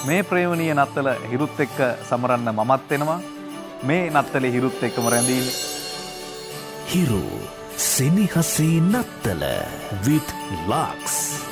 මේ ප්‍රේමණීය නත්තල හිරුත් එක්ක සමරන්න මමත් එනවා. මේ නත්තලේ හිරුත් එක්කම රැඳීම. හිරු සෙනෙහසේ නත්තල with Lux.